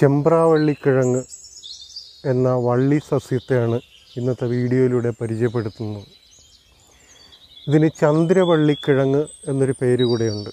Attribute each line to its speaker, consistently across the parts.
Speaker 1: ചെമ്പ്രാവള്ളിക്കിഴങ്ങ് എന്ന വള്ളി സസ്യത്തെയാണ് ഇന്നത്തെ വീഡിയോയിലൂടെ പരിചയപ്പെടുത്തുന്നത്. ഇതിന് ചന്ദ്രവള്ളിക്കിഴങ്ങ് എന്നൊരു പേര് കൂടെയുണ്ട്.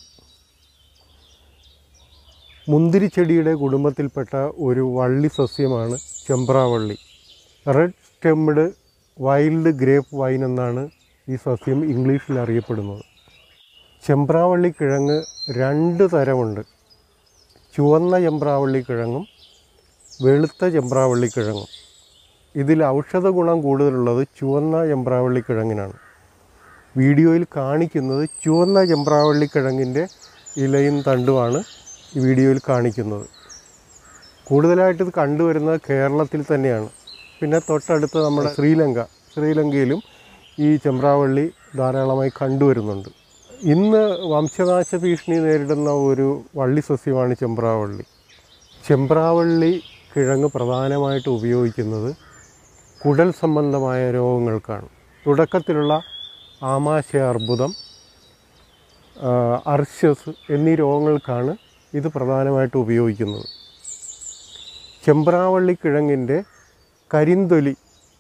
Speaker 1: മുന്തിരിച്ചെടിയുടെ കുടുംബത്തിൽപ്പെട്ട ഒരു വള്ളി സസ്യമാണ് ചെമ്പ്രാവള്ളി. Red stemmed wild grape vine എന്നാണ് ഈ സസ്യം ഇംഗ്ലീഷിൽ അറിയപ്പെടുന്നത്. ചെമ്പ്രാവള്ളിക്കിഴങ്ങ് രണ്ട് തരമുണ്ട്. ചുവന്ന ചെമ്പ്രാവള്ളിക്കിഴങ്ങും വെളുത്ത ചെമ്പ്രാവള്ളിക്കിഴങ്ങും. ഇതിൽ ഔഷധ ഗുണം കൂടുതലുള്ളത് ചുവന്ന ചെമ്പ്രാവള്ളിക്കിഴങ്ങിനാണ്. വീഡിയോയിൽ കാണിക്കുന്നത് ചുവന്ന ചെമ്പ്രാവള്ളിക്കിഴങ്ങിൻ്റെ ഇലയും തണ്ടുമാണ് ഈ വീഡിയോയിൽ കാണിക്കുന്നത്. കൂടുതലായിട്ട് ഇത് കണ്ടുവരുന്നത് കേരളത്തിൽ തന്നെയാണ്. പിന്നെ തൊട്ടടുത്ത് നമ്മുടെ ശ്രീലങ്കയിലും ഈ ചെമ്പ്രാവള്ളി ധാരാളമായി കണ്ടുവരുന്നുണ്ട്. ഇന്ന് വംശനാശ ഭീഷണി നേരിടുന്ന ഒരു വള്ളി സസ്യമാണ് ചെമ്പ്രാവള്ളി. ചെമ്പ്രാവള്ളി കിഴങ്ങ് പ്രധാനമായിട്ട് ഉപയോഗിക്കുന്നത് കുടൽ സംബന്ധമായ രോഗങ്ങൾക്കാണ്. തുടക്കത്തിലുള്ള ആമാശയ അർബുദം, അർശസ് എന്നീ രോഗങ്ങൾക്കാണ് ഇത് പ്രധാനമായിട്ട് ഉപയോഗിക്കുന്നത്. ചെമ്പ്രാവള്ളി കിഴങ്ങിൻ്റെ കരിന്തൊലി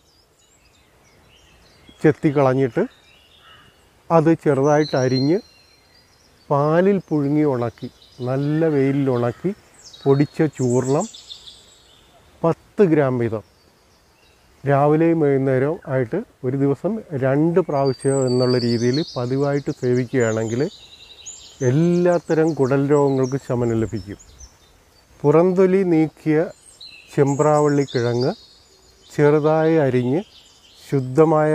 Speaker 1: ചെത്തിക്കളഞ്ഞിട്ട് അത് ചെറുതായിട്ട് അരിഞ്ഞ് പാലിൽ പുഴുങ്ങി ഉണക്കി, നല്ല വെയിലിൽ ഉണക്കി പൊടിച്ച ചൂർണം 10 ഗ്രാം വീതം രാവിലെയും വൈകുന്നേരവും ആയിട്ട് ഒരു ദിവസം 2 പ്രാവശ്യം എന്നുള്ള രീതിയിൽ പതിവായിട്ട് സേവിക്കുകയാണെങ്കിൽ എല്ലാത്തരം കുടൽ രോഗങ്ങൾക്ക് ശമനം ലഭിക്കും. പുറന്തൊലി നീക്കിയ ചെമ്പ്രാവള്ളി കിഴങ്ങ് ചെറുതായി അരിഞ്ഞ് ശുദ്ധമായ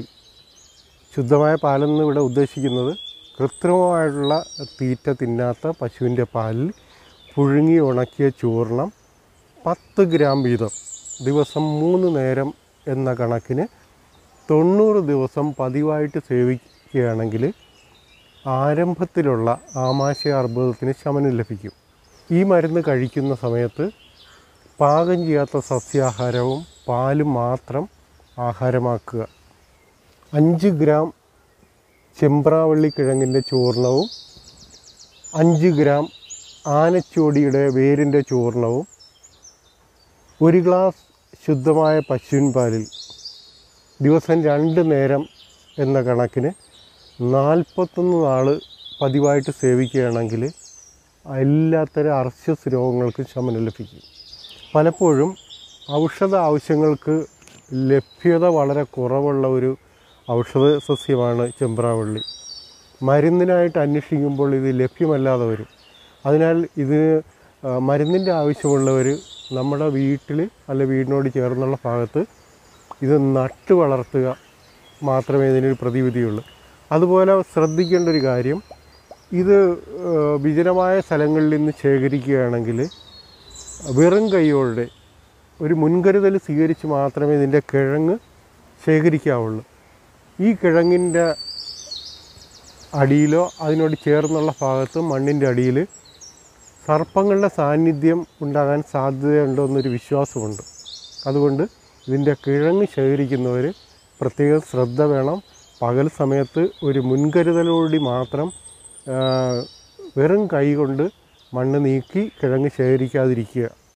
Speaker 1: പാലെന്ന് ഇവിടെ ഉദ്ദേശിക്കുന്നത് കൃത്രിമമായിട്ടുള്ള തീറ്റ തിന്നാത്ത പശുവിൻ്റെ പാലിൽ പുഴുങ്ങി ഉണക്കിയ ചൂർണം 10 ഗ്രാം വീതം ദിവസം 3 നേരം എന്ന കണക്കിന് 90 ദിവസം പതിവായിട്ട് സേവിക്കുകയാണെങ്കിൽ ആരംഭത്തിലുള്ള ആമാശയ അർബുദത്തിന് ശമനം ലഭിക്കും. ഈ മരുന്ന് കഴിക്കുന്ന സമയത്ത് പാകം ചെയ്യാത്ത സസ്യാഹാരവും പാലും മാത്രം ആഹാരമാക്കുക. 5 ഗ്രാം ചെമ്പ്രാവള്ളി കിഴങ്ങിൻ്റെ ചൂർണവും 5 ഗ്രാം ആനച്ചോടിയുടെ വേരിൻ്റെ ചൂർണവും 1 ഗ്ലാസ് ശുദ്ധമായ പശുവിൻ പാലിൽ ദിവസം 2 നേരം എന്ന കണക്കിന് 41 നാൾ പതിവായിട്ട് സേവിക്കുകയാണെങ്കിൽ എല്ലാത്തരം അർശസ് രോഗങ്ങൾക്ക് ശമനം ലഭിക്കും. പലപ്പോഴും ഔഷധ ആവശ്യങ്ങൾക്ക് ലഭ്യത വളരെ കുറവുള്ള ഒരു ഔഷധ സസ്യമാണ് ചെമ്പ്രാവള്ളി. മരുന്നിനായിട്ട് അന്വേഷിക്കുമ്പോൾ ഇത് ലഭ്യമല്ലാതെ വരും. അതിനാൽ ഇതിന് മരുന്നിൻ്റെ ആവശ്യമുള്ളവർ നമ്മുടെ വീട്ടിൽ വീടിനോട് ചേർന്നുള്ള ഭാഗത്ത് ഇത് നട്ട് വളർത്തുക മാത്രമേ ഇതിനൊരു പ്രതിവിധിയുള്ളൂ. അതുപോലെ ശ്രദ്ധിക്കേണ്ട ഒരു കാര്യം, ഇത് വിജനമായ സ്ഥലങ്ങളിൽ നിന്ന് ശേഖരിക്കുകയാണെങ്കിൽ വെറും കൈയോടെ ഒരു മുൻകരുതൽ സ്വീകരിച്ച് മാത്രമേ ഇതിൻ്റെ കിഴങ്ങ് ശേഖരിക്കാവുള്ളൂ. ഈ കിഴങ്ങിൻ്റെ അടിയിലോ അതിനോട് ചേർന്നുള്ള ഭാഗത്ത് മണ്ണിൻ്റെ അടിയിൽ സർപ്പങ്ങളുടെ സാന്നിധ്യം ഉണ്ടാകാൻ സാധ്യതയുണ്ടോ എന്നൊരു വിശ്വാസമുണ്ട്. അതുകൊണ്ട് ഇതിൻ്റെ കിഴങ്ങ് ശേഖരിക്കുന്നവർ പ്രത്യേകം ശ്രദ്ധ വേണം. പകൽ സമയത്ത് ഒരു മുൻകരുതലോടി മാത്രം വെറും കൈ കൊണ്ട് മണ്ണ് നീക്കി കിഴങ്ങ് ശേഖരിക്കാതിരിക്കുക.